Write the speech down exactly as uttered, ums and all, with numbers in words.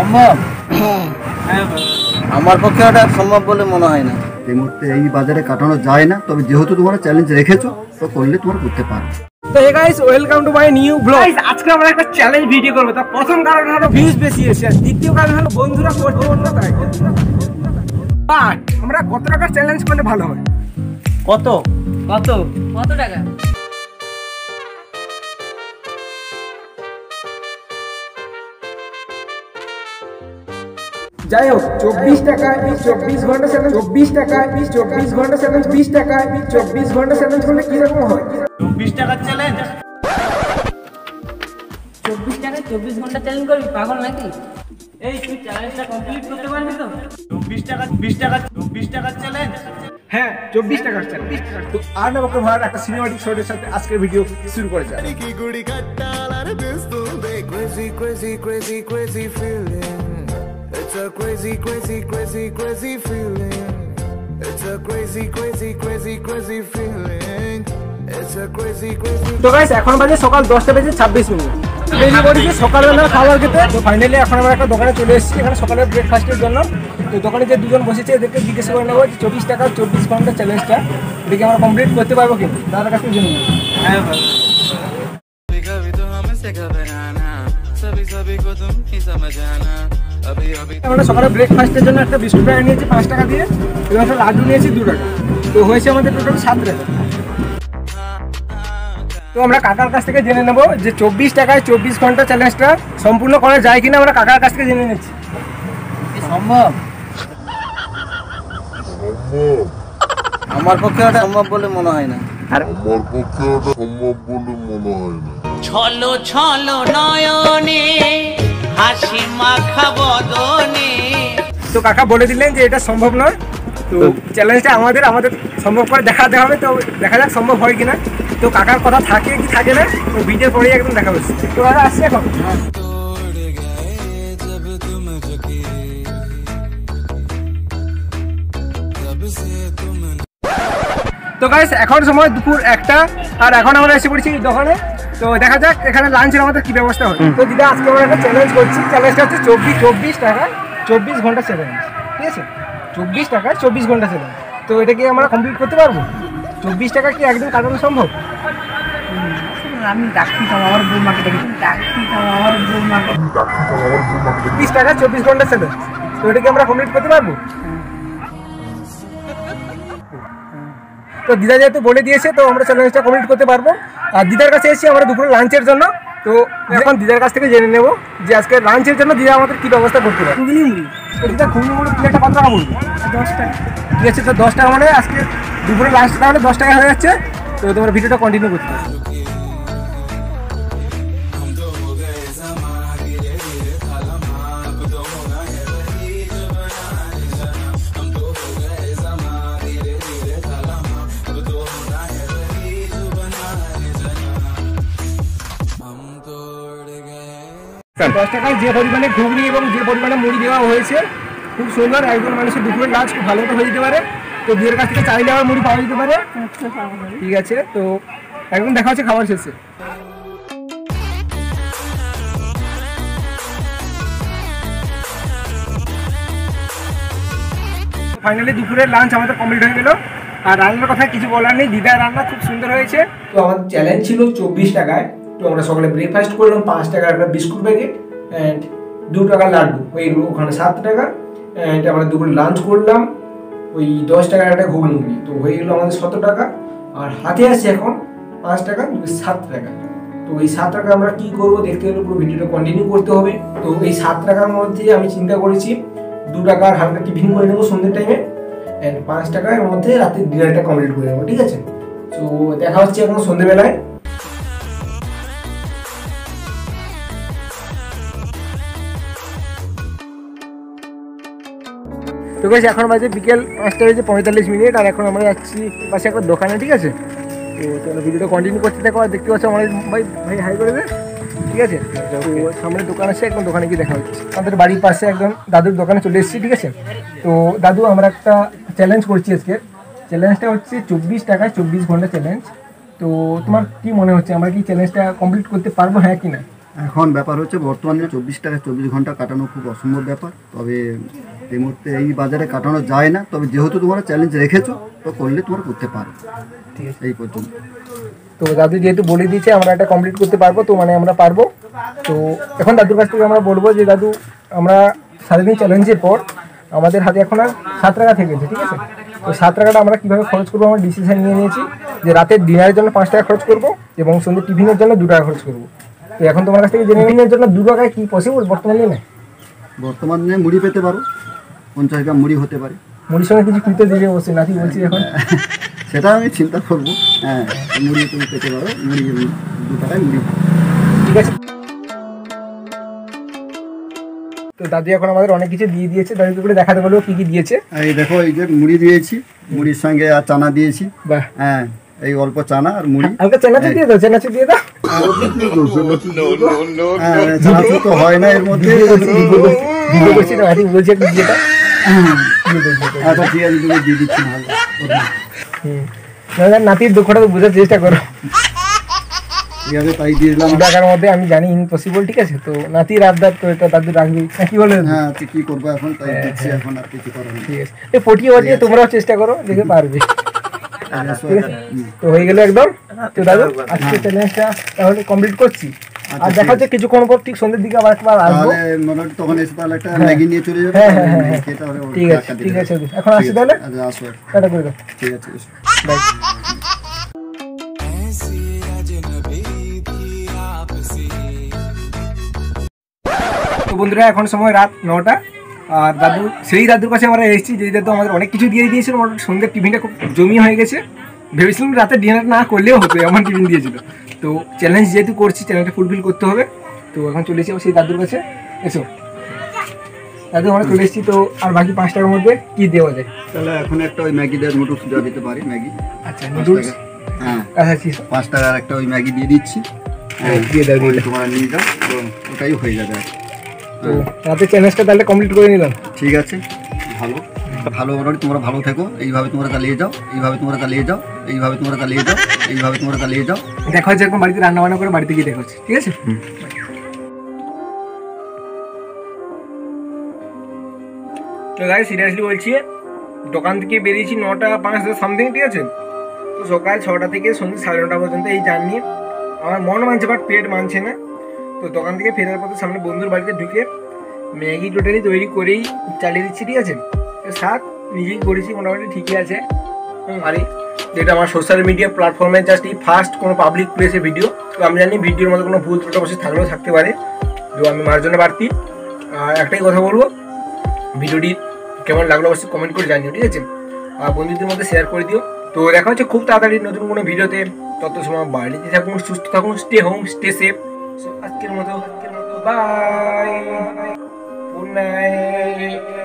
সম্ভব? আমার পক্ষে এটা সম্ভব বলে মনে হয় না। এই মুহূর্তে এই বাজারে কাটানো যায় না, তবে যেহেতু তোমরা চ্যালেঞ্জ রেখেছো তো করলে তোমরা করতে পারো। তো hey guys, welcome to my new blog. Guys, আজকে আমরা একটা চ্যালেঞ্জ ভিডিও করব। তার প্রথম কারণ হলো ভিউজ বেশি এসে, আর দ্বিতীয় কারণ হলো বন্ধুরা করতে বললো তাই। বাট আমরা কত টাকার চ্যালেঞ্জ করলে ভালো হয়? কত কত কত টাকা? যাই হোক, চব্বিশ টাকায় চব্বিশ ঘন্টা চ্যালেঞ্জ, চব্বিশ টাকায় চব্বিশ ঘন্টা চ্যালেঞ্জ, বিশ টাকায় চব্বিশ ঘন্টা চ্যালেঞ্জ করলে কিরকম হয়? চব্বিশ টাকার চ্যালেঞ্জ। চব্বিশ টাকায় চব্বিশ ঘন্টা চ্যালেঞ্জ করবি? পাগল নাকি? এই তুই চ্যালেঞ্জটা কমপ্লিট করতে পারবি তো? চব্বিশ টাকা বিশ টাকা চব্বিশ টাকার চ্যালেঞ্জ। হ্যাঁ, চব্বিশ টাকার চ্যালেঞ্জ। তো আর না বকে ভাড়া একটা সিনেমাটিক শটের সাথে আজকের ভিডিও শুরু করে যায়। It's a crazy, crazy, crazy, crazy feeling. It's a crazy, crazy, crazy, crazy feeling. It's a crazy, crazy. তো গাইস, এখন বাজে সকাল দশটা বেজে ছাব্বিশ মিনিট। বেরিয়ে পড়েছি সকালবেলা খাবার খেতে। তো ফাইনালি এখন আমরা একটা দোকানে চলে এসেছি, এখানে সকালের ব্রেকফাস্টের জন্য। তো দোকানে যে দুজন বসেছে এদেরকে জিজ্ঞেস করে নেবো যে চব্বিশ টাকা চব্বিশ ঘন্টা চ্যালেঞ্জটা এদিকে আমরা কমপ্লিট করতে পারবো কি? তাদের কাছে জেনে নিই। হ্যাঁ ভাই, আমরা সকালে ব্রেকফাস্টের জন্য একটা বিস্কুট প্যাকেট নিয়েছি পাঁচ টাকা দিয়ে, এবং একটা লাড্ডু নিয়েছি দু টাকা। তো হয়েছে আমাদের টোটাল সাত টাকা। তো আমরা কাকার কাছ থেকে জেনে নেবো যে চব্বিশ টাকায় চব্বিশ ঘন্টা চ্যালেঞ্জটা সম্পূর্ণ করা যায় কিনা। আমরা কাকার কাছ থেকে জেনে নিচ্ছি। সম্ভব? আমার পক্ষে এটা সম্ভব বলে মনে হয় না। আমার পক্ষে এটা সম্ভব বলে মনে হয় না। ছলো ছলো নয়নে হাসি মাখা বদনে। তো কাকা বলে দিলেন যে এটা সম্ভব নয়। তো চ্যালেঞ্জটা আমাদের আমাদের সম্ভব করে দেখাতে হবে। তো দেখা যাক সম্ভব হয় কিনা। তো কাকার কথা থাকে কি থাকে না, তো ভিডিওর পরেই একদম দেখা হচ্ছে। তো দাদা আসছে এখন। তো গাইস, এখন সময় দুপুর একটা, আর এখন আমরা এসে পড়েছি দোকানে। তো দেখা যাক এখানে লাঞ্চের আমাদের কি ব্যবস্থা হয়। তো দিদা, আজকে আমরা একটা চ্যালেঞ্জ করছি। চ্যালেঞ্জটা হচ্ছে চব্বিশ চব্বিশ টাকা চব্বিশ ঘন্টা চ্যালেঞ্জ, ঠিক আছে? চব্বিশ টাকা চব্বিশ ঘন্টা চ্যালেঞ্জ। তো এটা কি আমরা কমপ্লিট করতে পারবো? চব্বিশ টাকা কি একদিন কাটানো সম্ভব? আমি ডাক্তি খাবো আমার বৌমাকে দেখি, ডাক্তি খাবো আমার বৌমাকে। চব্বিশ টাকা চব্বিশ ঘন্টা চ্যালেঞ্জ, তো এটা কি আমরা কমপ্লিট করতে পারবো? তো দিদা যেহেতু বলে দিয়েছে, তো আমরা চ্যালেঞ্জটা কমপ্লিট করতে পারবো। আর দিদার কাছে এসেছি আমরা দুপুরে লাঞ্চের জন্য। তো এখন দিদার কাছ থেকে জেনে নেবো যে আজকে লাঞ্চের জন্য দিদা আমাদের কী ব্যবস্থা করতে পারে। ঘুগনি মুড়ি। তো দিদা, ঘুগনি মুড়ি প্লেটটা কত টাকা পড়বে? দশ টাকা। ঠিক আছে, তো দশ টাকা মানে আজকে দুপুরে লাঞ্চটা তাহলে দশ টাকা হয়ে যাচ্ছে। তো তোমার ভিডিওটা কন্টিনিউ করতে পারো। দশ টাকায় যে পরিমাণে ঘুগনি এবং যে পরিমাণে মুড়ি দেওয়া হয়েছে, খুব সুন্দর। একজন মানুষের দুপুরের লাঞ্চ খুব ভালো মতো হয়ে যেতে পারে। তো বিয়ের কাছ থেকে চাইলে আবার মুড়ি পাওয়া যেতে পারে। ঠিক আছে, তো একদম দেখা হচ্ছে খাবার শেষে। ফাইনালি দুপুরের লাঞ্চ আমাদের কমপ্লিট হয়ে গেল। আর রান্নার কথা কিছু বলার নেই, দিদার রান্না খুব সুন্দর হয়েছে। তো আমাদের চ্যালেঞ্জ ছিল চব্বিশ টাকায়। তো আমরা সকালে ব্রেকফাস্ট করলাম পাঁচ টাকার একটা বিস্কুট প্যাকেট অ্যান্ড দু টাকার লাড্ডু, ওই ওখানে সাত টাকা। অ্যান্ড আমরা দুপুরে লাঞ্চ করলাম ওই দশ টাকার একটা ঘুগনি মুড়ি, তো হয়ে গেলো আমাদের সতেরো টাকা। আর হাতে আছে এখন পাঁচ টাকা সাত টাকা। তো এই সাত টাকা আমরা কী করবো দেখতে গেলে পুরো ভিডিওটা কন্টিনিউ করতে হবে। তো এই সাত টাকার মধ্যে আমি চিন্তা করেছি দু টাকার হালকা টিফিন করে নেবো সন্ধ্যের টাইমে, অ্যান্ড পাঁচ টাকার মধ্যে রাতের ডিনারটা কমপ্লিট করে নেবো, ঠিক আছে? তো দেখা হচ্ছে এখন সন্ধ্যেবেলায়। তো গাইস, এখন বাজে বিকেল পাঁচটা বেজে পঁয়তাল্লিশ মিনিট, আর এখন আমরা যাচ্ছি পাশে একটা দোকানে, ঠিক আছে? তো চলো ভিডিওটা কন্টিনিউ করতে থাকো। আর দেখতে পাচ্ছ আমার ভাই ভাই হাই করে দে, ঠিক আছে? তো সামনে দোকান আছে, একদম দোকানে গিয়ে দেখা হচ্ছে। আমাদের বাড়ির পাশে একদম দাদুর দোকানে চলে এসেছি, ঠিক আছে? তো দাদু, আমরা একটা চ্যালেঞ্জ করছি আজকে। চ্যালেঞ্জটা হচ্ছে চব্বিশ টাকায় চব্বিশ ঘন্টা চ্যালেঞ্জ। তো তোমার কি মনে হচ্ছে আমরা কি চ্যালেঞ্জটা কমপ্লিট করতে পারবো, হ্যাঁ কি না? এখন ব্যাপার হচ্ছে বর্তমানে চব্বিশ টাকা চব্বিশ ঘন্টা কাটানো খুব অসম্ভব ব্যাপার, তবে এই মুহূর্তে এই বাজারে কাটানো যায় না, তবে যেহেতু তোমরা চ্যালেঞ্জ রেখেছো তো করলে তোমরা করতে পারো, ঠিক আছে। এই পর্যন্ত। তো দাদু যেহেতু বলে দিয়েছে আমরা এটা কমপ্লিট করতে পারবো, তো মানে আমরা পারবো। তো এখন দাদুর কাছ থেকে আমরা বলবো যে দাদু আমরা সারাদিন চ্যালেঞ্জের পর আমাদের হাতে এখন আর সাত টাকা থেকে গেছে, ঠিক আছে। তো সাত টাকাটা আমরা কীভাবে খরচ করবো আমরা ডিসিশন নিয়ে নিয়েছি যে রাতের ডিনারের জন্য পাঁচ টাকা খরচ করবো এবং সন্ধ্যে টিফিনের জন্য দু টাকা খরচ করবো। তো এখন তোমার কাছ থেকে জেনে নেওয়ার জন্য দু টাকায় কি পসিবল বর্তমানে না? বর্তমানে মুড়ি পেতে পারো, পঞ্চাশ গ্রাম মুড়ি হতে পারে। মুড়ির সঙ্গে কিছু কিনতে দিলে বসে নাকি বলছি এখন সেটা আমি চিন্তা করবো। হ্যাঁ, মুড়ি তুমি পেতে পারো, মুড়ি দু টাকায় মুড়ি, ঠিক আছে। তো দাদু এখন আমাদের অনেক কিছু দিয়ে দিয়েছে, দাদু করে দেখাতে বলবো কি কি দিয়েছে। এই দেখো এই যে মুড়ি দিয়েছি, মুড়ির সঙ্গে আর চানা দিয়েছি। বাহ, হ্যাঁ, এই অল্প চানা আর মুড়ি। আমাকে চেনাচুর দিয়ে দাও, চেনাচুর দিয়ে দাও। হ্যাঁ, চানাচুর তো হয় না এর মধ্যে। ভিডিও করছি না, আরে বলছি একটু দিয়ে দাও। আচ্ছা ঠিক আছে, তুমি দিয়ে দিচ্ছি। ভালো হুম, দাদা নাতির দুঃখটা তো বোঝার চেষ্টা করো। ঠিক আছে, তাই দিয়ে দিলাম। দু টাকার মধ্যে আমি জানি ইম্পসিবল, ঠিক আছে। তো নাতির আবদার তো এটা দাদু রাখবি, কি বলে? হ্যাঁ, তুই কি করবো এখন, তাই দিচ্ছি, এখন আর কিছু করার নেই। ঠিক আছে, এই পটিয়ে পটিয়ে তোমরাও চেষ্টা করো, দেখে পারবে। ঠিক আছে, তো হয়ে গেল একদম। তো দাদু আজকে চ্যালেঞ্জটা তাহলে কমপ্লিট করছি, আর দেখা হচ্ছে কিছুক্ষণ পর ঠিক সন্ধ্যের দিকে আবার একবার আসবো। তাহলে মোটামুটি তখন এসে তাহলে একটা ম্যাগি নিয়ে চলে যাবে। হ্যাঁ, হ্যাঁ, হ্যাঁ, হ্যাঁ। খেতে হবে। ঠিক আছে, ঠিক আছে, এখন আসছি তাহলে। আচ্ছা, আসো। টাটা করে দাও। ঠিক আছে, এসো। বাই। তো বন্ধুরা এখন সময় রাত নটা, আর দাদু সেই দাদুর কাছে আমরা এসেছি যে দাদু আমাদের অনেক কিছু দিয়ে দিয়েছিল। মোটামুটি সন্ধ্যের টিফিনটা খুব জমি হয়ে গেছে, ভেবেছিলাম রাতে ডিনার না করলেও হতো, এমন টিফিন দিয়েছিল। তো চ্যালেঞ্জ যেহেতু করছি, চ্যালেঞ্জটা ফুলফিল করতে হবে। তো এখন চলে এসেছি সেই দাদুর কাছে। এসো দাদু, আমরা চলে এসেছি। তো আর বাকি পাঁচ টাকার মধ্যে কি দেওয়া যায়? তাহলে এখন একটা ওই ম্যাগি দেওয়া নুডলস দেওয়া দিতে পারি, ম্যাগি। আচ্ছা, নুডলস। হ্যাঁ, কাছাকাছি পাঁচ টাকার একটা ওই ম্যাগি দিয়ে দিচ্ছি। হ্যাঁ, দিয়ে দাও, দিয়ে দাও। তোমরা নিয়ে যাও, তো ওটাই হয়ে যাবে। তো রাতে চ্যালেঞ্জটা তাহলে কমপ্লিট করে নিলাম। ঠিক আছে, ভালো ভালো মোটামুটি তোমরা ভালো থেকো, এইভাবে তোমরা চালিয়ে যাও, এইভাবে তোমরা চালিয়ে যাও, এইভাবে তোমরা চালিয়ে যাও, এইভাবে তোমরা চালিয়ে যাও। দেখা হচ্ছে এখন বাড়িতে রান্না বান্না করে বাড়িতে গিয়ে দেখা হচ্ছে, ঠিক আছে। তো গাইস সিরিয়াসলি বলছি, দোকান থেকে বেরিয়েছি নটা পাঁচ দশ সামথিং, ঠিক আছে। তো সকাল ছটা থেকে সন্ধ্যে সাড়ে নটা পর্যন্ত এই জার্নি। আমার মন মানছে বাট পেট মানছে না। তো দোকান থেকে ফেরার পথে সামনে বন্ধুর বাড়িতে ঢুকে ম্যাগি টোটালি তৈরি করেই চালিয়ে দিচ্ছি, ঠিক আছে। স্বাদ নিজেই করেছি, মোটামুটি ঠিকই আছে। আর যেটা আমার সোশ্যাল মিডিয়া প্ল্যাটফর্মে জাস্ট এই ফার্স্ট কোনো পাবলিক প্লেসে ভিডিও। তো আমি জানি ভিডিওর মধ্যে কোনো ভুল ত্রুটি অবশ্যই থাকলেও থাকতে পারে, তো আমি মার্জনে বাড়তি। আর একটাই কথা বলবো, ভিডিওটি কেমন লাগলো অবশ্যই কমেন্ট করে জানিও, ঠিক আছে। আর বন্ধুদের মধ্যে শেয়ার করে দিও। তো দেখা হচ্ছে খুব তাড়াতাড়ি নতুন কোনো ভিডিওতে। তত সময় বাড়িতে থাকুন, সুস্থ থাকুন, স্টে হোম, স্টে সেফ। আজকের মতো আজকের মতো বাই, গুড নাইট।